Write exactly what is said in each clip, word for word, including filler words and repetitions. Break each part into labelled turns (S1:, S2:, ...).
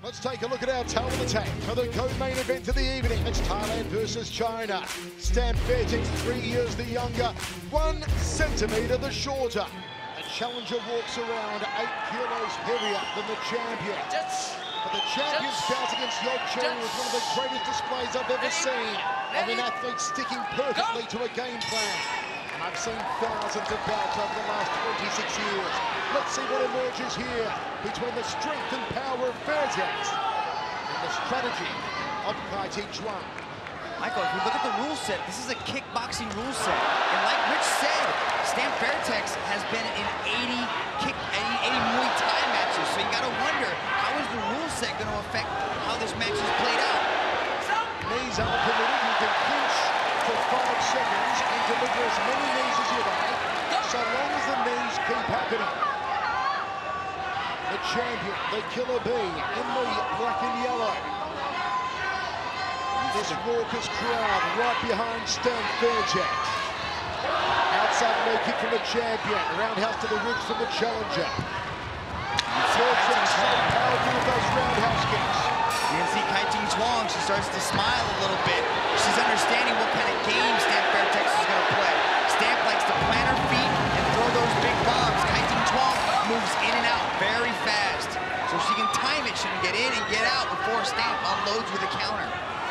S1: Let's take a look at our talent attack for the co-main event of the evening. It's Thailand versus China. Stamp Fairtex, three years the younger, one centimetre the shorter. The challenger walks around eight kilos heavier than the champion. But the champion's bout against Chuang was one of the greatest displays I've ever seen of an athlete sticking perfectly to a game plan. And I've seen thousands of bouts over the last twenty-six years. Let's see what emerges here between the strength and power of Fairtex and the strategy of Chuang.
S2: Michael, if we look at the rule set, this is a kickboxing rule set. And like Rich said, Stamp Fairtex has been in eighty kick, eighty Muay Thai matches. So you gotta wonder, how is the rule set gonna affect how this match is played out?
S1: Knees are permitted. You can clinch for five seconds and deliver as many knees as you like, so long as the knees keep happening. The champion, the killer bee, in the black and yellow. This raucous crowd right behind Stamp Fairtex. Outside low kick from the champion, roundhouse to the ribs from the challenger. Fairtex so powerful with those roundhouse kicks.
S2: You can see Chuang, she starts to smile a little bit. She's understanding what kind of game Stamp Fairtex is going to play. Stamp likes to plant her feet and throw those big bombs. Chuang moves in and out very fast. So she can time it, she can get in and get out before Stamp unloads with a counter.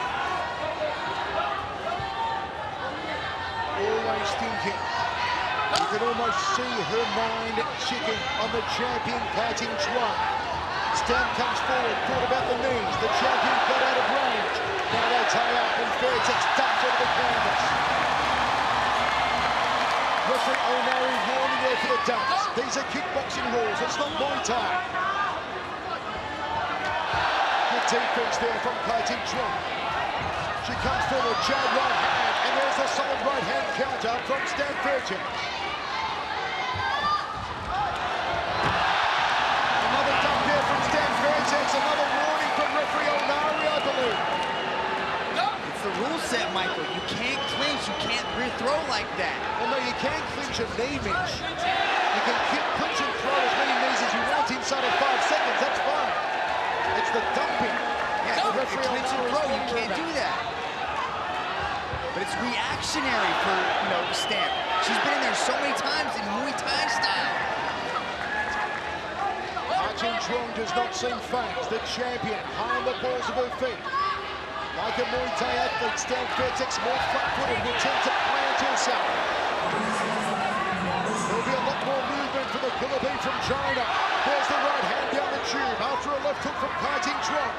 S1: Always thinking. You can almost see her mind chicken on the champion, Chuang. Stamp comes forward, thought about the knees. The champion got out of range. Now they tie up and Fairtex dumps over the canvas. Referee O'Malley warning there for the dumps. These are kickboxing rules, it's not Muay Thai. Good defense there from Chuang. She comes forward, jab right hand, and there's a solid right hand counter from Stamp Fairtex. Another dump there from Stamp Fairtex, another warning from referee O'Malley, I believe.
S2: It's the rule set, Michael. You can't clinch, you can't re-throw like that.
S1: Well, no, you can clinch a knee, Mitch. You can kick, clinch and throw as many knees as you want inside of five seconds, that's fine. It's the dumping.
S2: Yeah, the referee clinch and throw, you can't do that. But it's reactionary for, you know, Stamp. She's been in there so many times in Muay Thai style.
S1: Chuang does not seem phased. The champion, high on the balls of her feet. Like a Muay Thai athlete, Stamp Fairtex more flat-footed, will tend to plant herself. There'll be a lot more movement for the killer bee from China. There's the right hand down the tube after a left hook from Chuang.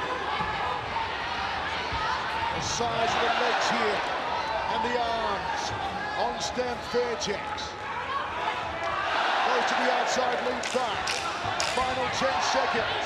S1: The size of the legs here and the arms on Stamp Fairtex. Goes to the outside lead back. Final ten seconds.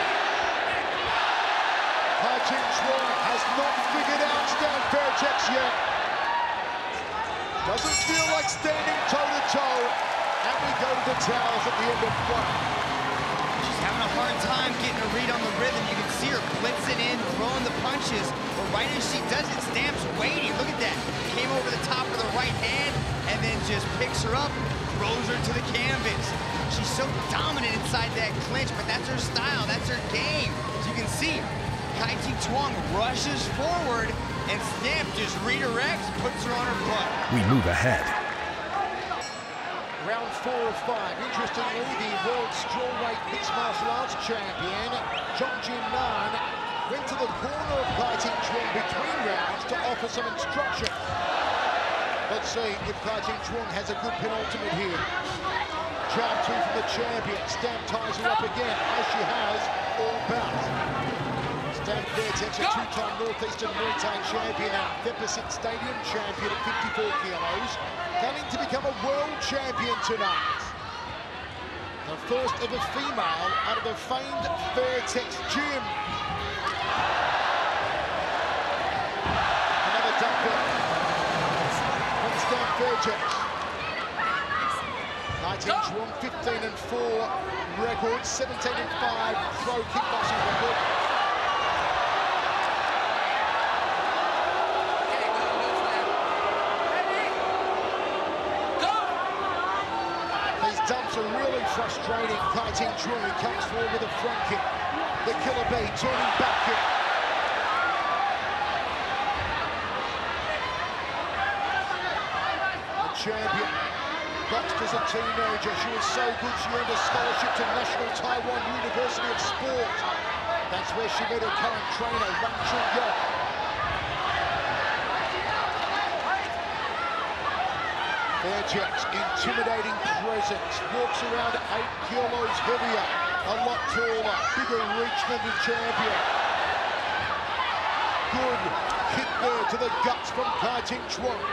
S1: Chuang has not figured out Stamp Fairtex yet. Doesn't feel like standing toe-to-toe. And we go to the towels at the end of one.
S2: She's having a hard time getting a read on the rhythm. You can see her blitzing in, throwing the punches. But right as she does it, Stamp's waiting. Look at that. Came over the top of the right hand and then just picks her up, throws her to the canvas. She's so dominant inside that clinch, but that's her style, that's her game. As you can see, Chuang rushes forward and Stamp just redirects, puts her on her butt.
S3: We move ahead.
S1: Round four of five. Interestingly, the world strawweight mixed martial arts champion, Chuang went to the corner of Chuang between rounds to offer some instruction. Let's see if Chuang has a good penultimate here. Jab two from the champion. Stamp ties her up again, as she has all bout. Stamp Fairtex, a two-time Northeastern Muay Thai champion, and Deficit Stadium champion at fifty-four kilos, gunning to become a world champion tonight. The first ever female out of the famed Fairtex gym. Another dumper from Stamp Fairtex. Chuang, fifteen and four record, seventeen and five pro kickboxing record. These dumps are really frustrating. Chuang comes forward with a front kick. the killer bee turning back here. The champion, boxed as a teenager. She was so good she earned a scholarship to National Taiwan University of Sport. That's where she met her current trainer, Chuang. Fairtex, intimidating presence, walks around eight kilos heavier, a lot taller, bigger reach than the champion. Good kick there to the guts from Chuang.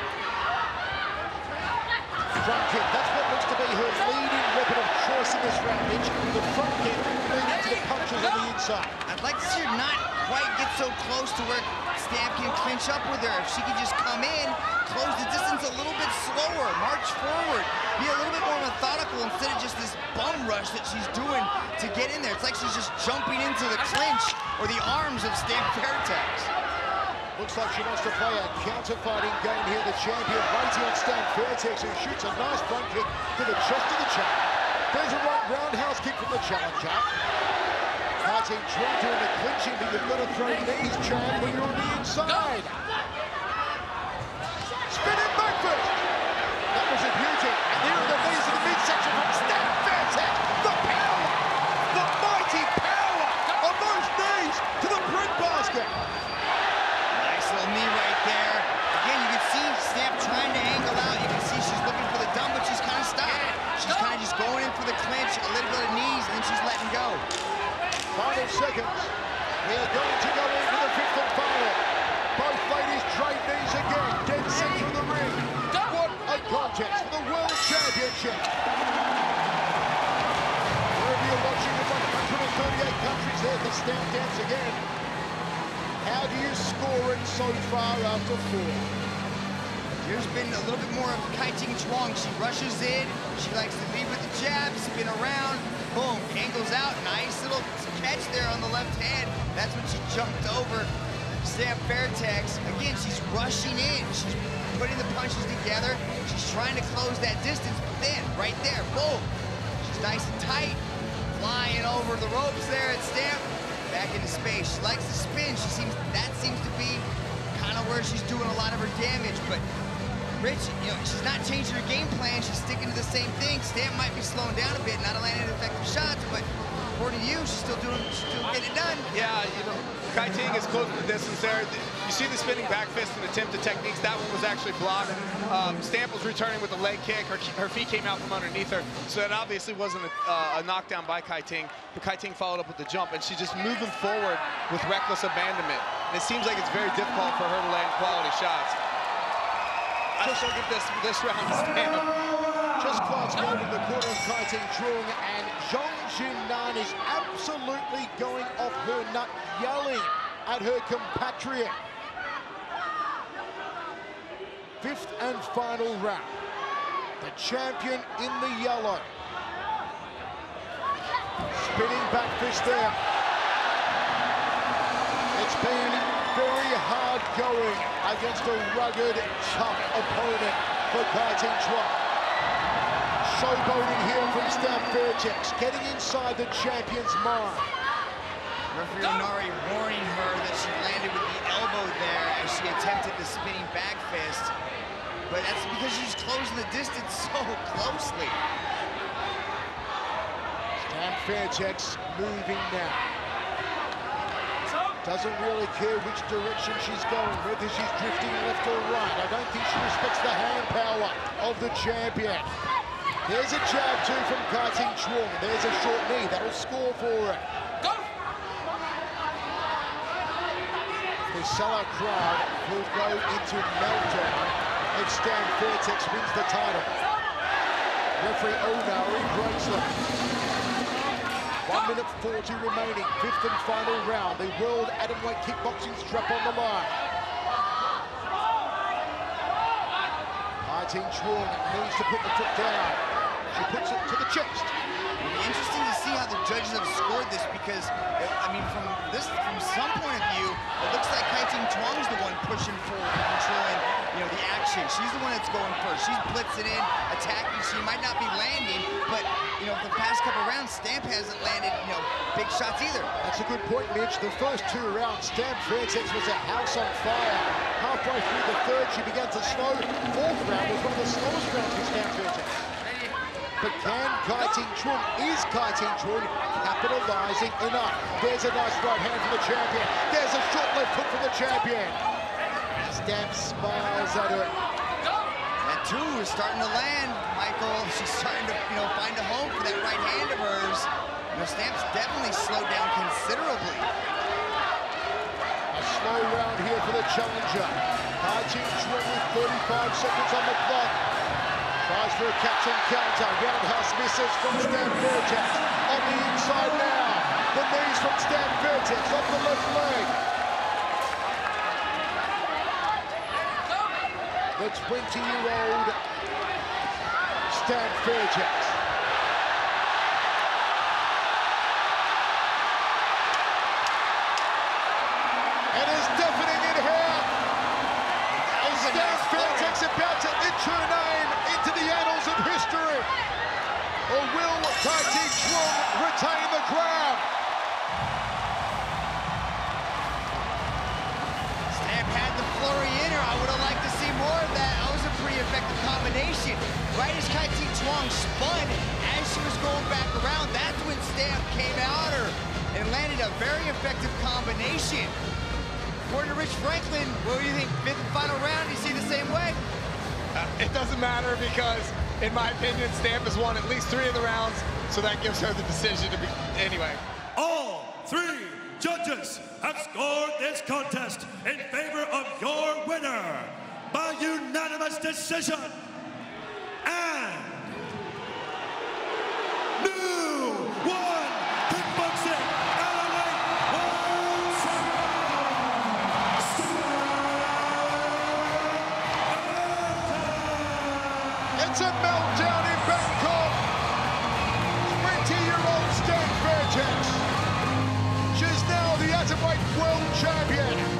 S1: Front kick, that's what looks to be her leading weapon of choice in this round, Mitch. The front kick leading to the punches on the inside.
S2: I'd like to see her not quite get so close to where Stamp can clinch up with her. If she could just come in, close the distance a little bit slower, march forward, be a little bit more methodical instead of just this bum rush that she's doing to get in there. It's like she's just jumping into the clinch or the arms of Stamp Fairtex.
S1: Looks like she wants to play a counter-fighting game here. The champion waiting on Stamp Fairtex, who shoots a nice front kick to the chest of the champ. There's a right roundhouse kick from the challenger. Chuang doing the clinching, but you've got to throw knees, champ, when you're on the inside. Spinning back first. That was a beauty. And here are the knees in the midsection from Stamp Fairtex. The power, the mighty power of those knees to the bread basket.
S2: Nice little knee right there. Again, you can see Stamp trying to angle out. You can see she's looking for the dump, but she's kind of stopped. She's kind of just going in for the clinch, a little bit of knees, and then she's letting go.
S1: Final seconds. We are going to go into the fifth and final. Both ladies trade knees again, dead center of the ring. What a contest for the World Championship. Wherever you're watching in one hundred thirty-eight countries, there's the Stamp dance again. How do you score it so far after four?
S2: There's been a little bit more of Chuang. She rushes in, she likes to lead with the jab, spin around, boom, angles out, nice little catch there on the left hand. That's when she jumped over Stamp Fairtex. Again, she's rushing in, she's putting the punches together, she's trying to close that distance, but then, right there, boom, she's nice and tight, flying over the ropes there at Stamp, back into space. She likes to spin, she seems, that seems to be kind of where she's doing a lot of her damage, but Rich, you know, she's not changing her game plan. She's sticking to the same thing. Stamp might be slowing down a bit, not landing effective shots, but according to you, she's still doing, she's still getting it done.
S3: Yeah, you know, Ting is closing the distance there. You see the spinning back fist and attempted techniques. That one was actually blocked. Um, Stamp was returning with a leg kick. Her, her feet came out from underneath her, so that obviously wasn't a, uh, a knockdown by Ting. But Ting followed up with the jump, and she's just moving forward with reckless abandonment. And it seems like it's very difficult for her to land quality shots. I just don't give this, this round to Stamp.
S1: Just glancing over the corner of Chuang, and Zhong Jinnan is absolutely going off her nut, yelling at her compatriot. Fifth and final round. The champion in the yellow. Spinning back fist there. It's been very hard going against a rugged, tough opponent for Chuang. Showboating here from Stamp Fairtex, getting inside the champion's mind.
S2: Referee Onari warning her that she landed with the elbow there as she attempted the spinning back fist. But that's because she's closing the distance so closely.
S1: Stamp Fairtex moving now. Doesn't really care which direction she's going, whether she's drifting left or right. I don't think she respects the hand power of the champion. There's a jab too from Chuang. There's a short knee, that'll score for her. Go! The Salah crowd will go into meltdown if Stamp Fairtex wins the title. Referee Onari breaks them. one minute forty remaining, fifth and final round. The World Atomweight Kickboxing strap on the line. Chuang needs to put the foot down. She puts it to the chest.
S2: It'll be interesting to see how the judges have scored this because, I mean, from this, from some point of view, it looks like Ting Chuang's the one pushing forward and controlling, you know, the action. She's the one that's going first. She's blitzing in, attacking. She might not be landing, but, you know, the past couple rounds, Stamp hasn't landed, you know, big shots either.
S1: That's a good point, Mitch. The first two rounds, Stamp Fairtex was a house on fire. Halfway through the third, she began to slow. Fourth round was one of the slowest rounds for Stamp Fairtex. But can Ting Chuang, is Ting Chuang capitalizing enough? There's a nice right hand from the champion. There's a short left hook from the champion. Stamp smiles at her.
S2: That two is starting to land, Michael. She's starting to, you know, find a home for that right hand of hers. You know, Stamp's definitely slowed down considerably.
S1: A slow round here for the challenger. Ting Chuang with thirty-five seconds on the clock. Tries for a catch and counter. Roundhouse misses from Stamp Fairtex. On the inside now. The knees from Stamp Fairtex off the left leg. The twenty-year-old Stamp Fairtex. And is deafening in here. And Stamp Fairtex about to etch her name into the annals of history. Or will Ting Chuang retain the crown?
S2: Stamp had the flurry in her. I would have liked to see more of that. That was a pretty effective combination. Right as Ting Chuang spun, as she was going back around, that's when Stamp came out her and landed a very effective combination. According to Rich Franklin, what do you think? Fifth and final round, do you see the same way?
S3: Uh, it doesn't matter because, in my opinion, Stamp has won at least three of the rounds, so that gives her the decision to be, anyway.
S4: All three judges have scored this contest in favor of your winner by unanimous decision. And new one kickboxing Atomweight world champion.
S1: It's a meltdown in Bangkok. twenty-year-old Stamp Fairtex. She's now the Atomweight world champion.